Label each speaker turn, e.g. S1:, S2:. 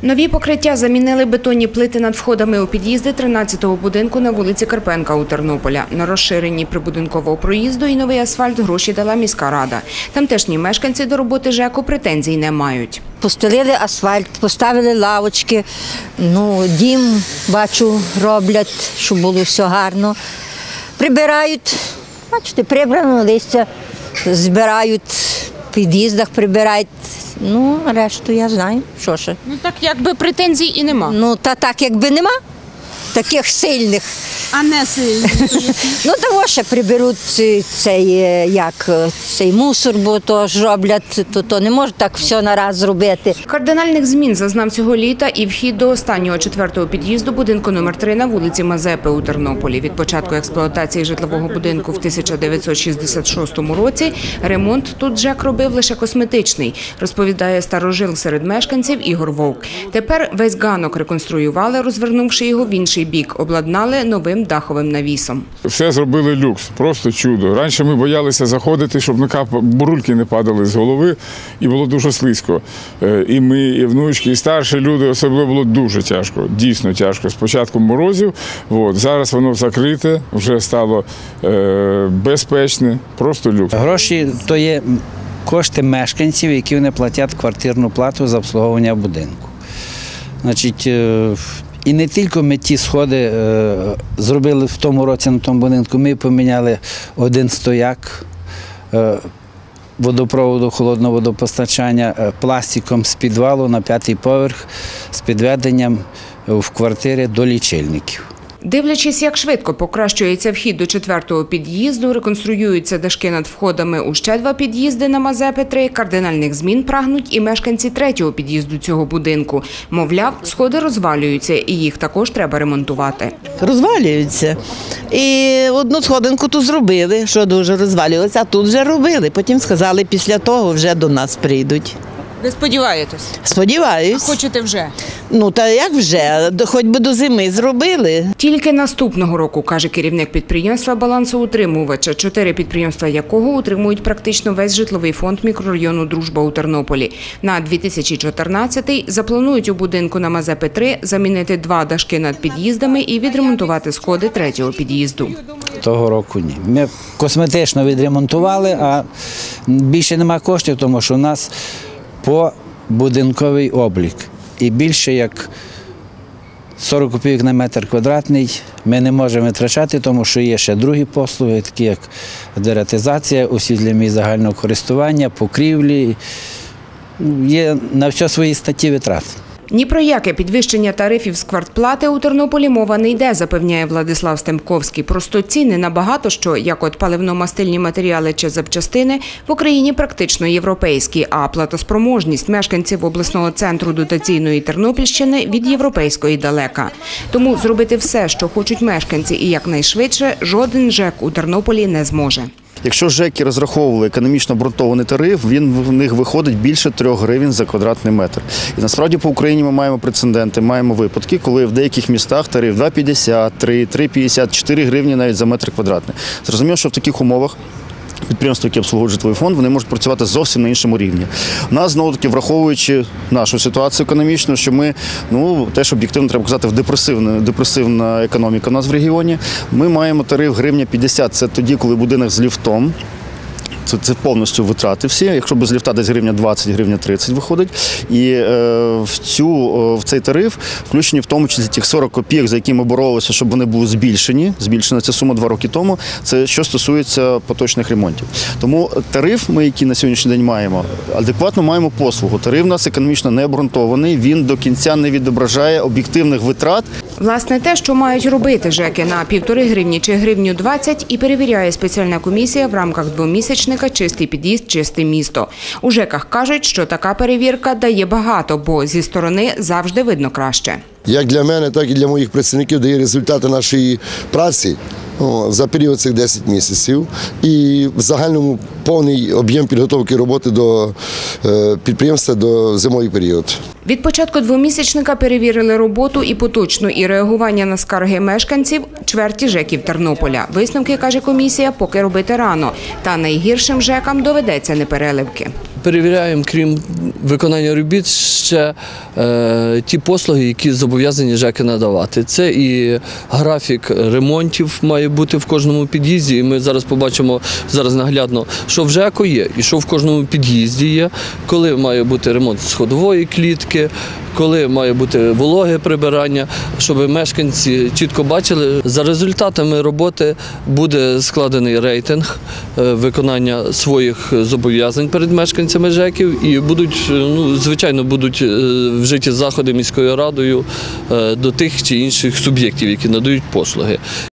S1: Нові покриття замінили бетонні плити над входами у під'їзди 13-го будинку на вулиці Карпенка у Тернополя. На розширенні прибудинкового проїзду і новий асфальт гроші дала міська рада. Тамтешні мешканці до роботи ЖЕКу претензій не мають.
S2: Постелили асфальт, поставили лавочки, дім, бачу, роблять, щоб було все гарно. Прибирають, бачите, прибрано листя, збирають, в під'їздах прибирають. Решту я знаю, що ще.
S1: Так якби претензій і нема.
S2: Так якби нема таких сильних.
S1: А не сильних?
S2: Того ще приберуть цей мусор, бо то ж роблять, то не можуть так все нараз зробити.
S1: Кардинальних змін зазнав цього літа і вхід до останнього 4-го під'їзду будинку номер 3 на вулиці Мазепи у Тернополі. Від початку експлуатації житлового будинку в 1966 році ремонт тут ЖЕК робив лише косметичний, розповідає старожил серед мешканців Ігор Вовк. Тепер весь ганок реконструювали, розвернувши його в інший бік, обладнали новим даховим навісом.
S3: Все зробили люкс, просто чудо. Раніше ми боялися заходити, щоб бурульки не падали з голови, і було дуже слизько. І ми, і внучки, і старші люди, особливо було дуже тяжко, дійсно тяжко. З початком морозів, зараз воно закрите, вже стало безпечне, просто люкс.
S4: Гроші – то є кошти мешканців, які вони платять квартирну плату за обслуговування будинку. І не тільки ми ті сходи зробили в тому році на тому будинку, ми поміняли один стояк водопроводу, холодного водопостачання пластиком з підвалу на 5-й поверх з підведенням в квартирі до лічильників.
S1: Дивлячись, як швидко покращується вхід до 4-го під'їзду, реконструюються дашки над входами у ще 2 під'їзди на Мазепи 3, кардинальних змін прагнуть і мешканці 3-го під'їзду цього будинку. Мовляв, сходи розвалюються і їх також треба ремонтувати.
S5: Розвалюються. І одну сходинку тут зробили, що дуже розвалювалося, а тут вже робили. Потім сказали, після того вже до нас прийдуть.
S1: Ви сподіваєтесь?
S5: Сподіваюсь.
S1: Хочете вже?
S5: Та як вже, хоч би до зими зробили.
S1: Тільки наступного року, каже керівник підприємства «Балансоутримувача», 4 підприємства якого утримують практично весь житловий фонд мікрорайону «Дружба» у Тернополі. На 2014-й запланують у будинку на Мазепи 3 замінити 2 дашки над під'їздами і відремонтувати сходи 3-го під'їзду.
S4: Того року ні. Ми косметично відремонтували, а більше немає коштів, тому що у нас побудинковий облік. І більше як 40 копійок на метр квадратний ми не можемо витрачати, тому що є ще другі послуги, такі як дератизація, освітлення місць загального користування, покрівлі. Є на все свої статті витрат.
S1: Ні про яке підвищення тарифів з квартплати у Тернополі мова не йде, запевняє Владислав Стемковський. Просто ціни на багато що, як от паливно-мастильні матеріали чи запчастини, в Україні практично європейські, а платоспроможність мешканців обласного центру дотаційної Тернопільщини від європейської далека. Тому зробити все, що хочуть мешканці і якнайшвидше, жоден ЖЕК у Тернополі не зможе.
S6: Якщо ЖЕКи розраховували економічно обґрунтований тариф, він в них виходить більше 3 гривень за квадратний метр. І насправді по Україні ми маємо прецеденти, маємо випадки, коли в деяких містах тариф 2,50, 3, 3,50, 4 гривні навіть за метр квадратний. Зрозуміло, що в таких умовах підприємства, які обслуговують житловий фонд, вони можуть працювати зовсім на іншому рівні. У нас, знову-таки, враховуючи нашу ситуацію економічну, що ми, теж об'єктивно треба казати, депресивна економіка у нас в регіоні, ми маємо тариф гривня 50, це тоді, коли будинок з ліфтом, це повністю витрати всі. Якщо без ліфта десь гривня 20, гривня 30 виходить. І в цей тариф включені в тому числі тих 40 копійок, за які ми боролися, щоб вони були збільшені. Збільшена ця сума 2 роки тому. Це що стосується поточних ремонтів. Тому тариф ми, який на сьогоднішній день маємо, адекватно маємо послугу. Тариф у нас економічно не обґрунтований, він до кінця не відображає об'єктивних витрат.
S1: Власне, те, що мають робити ЖЕКи на 1,5 гривні чи гривню 20, і перевіряє спеціальна комісія в рамках 2-місячника «Чистий під'їзд, чисте місто». У ЖЕКах кажуть, що така перевірка дає багато, бо зі сторони завжди видно краще.
S7: Як для мене, так і для моїх працівників дає результати нашої праці за період цих 10 місяців. І в загальному повний об'єм підготовки роботи до підприємства до зимовий період.
S1: Від початку 2-місячника перевірили роботу і поточну, і реагування на скарги мешканців чверті ЖЕКів Тернополя. Висновки, каже комісія, поки робити рано. Та найгіршим ЖЕКам доведеться непереливки.
S8: перевіряємо, крім виконання робіт, ще ті послуги, які зобов'язані ЖЕКи надавати. Це і графік ремонтів має бути в кожному під'їзді. І ми зараз побачимо зараз наглядно, що в ЖЕКу є і що в кожному під'їзді є, коли має бути ремонт сходової клітки, коли має бути вологе прибирання, щоб мешканці чітко бачили. За результатами роботи буде складений рейтинг виконання своїх зобов'язань перед мешканцями ЖЕКів і звичайно, будуть вжиті заходи міською радою до тих чи інших суб'єктів, які надають послуги.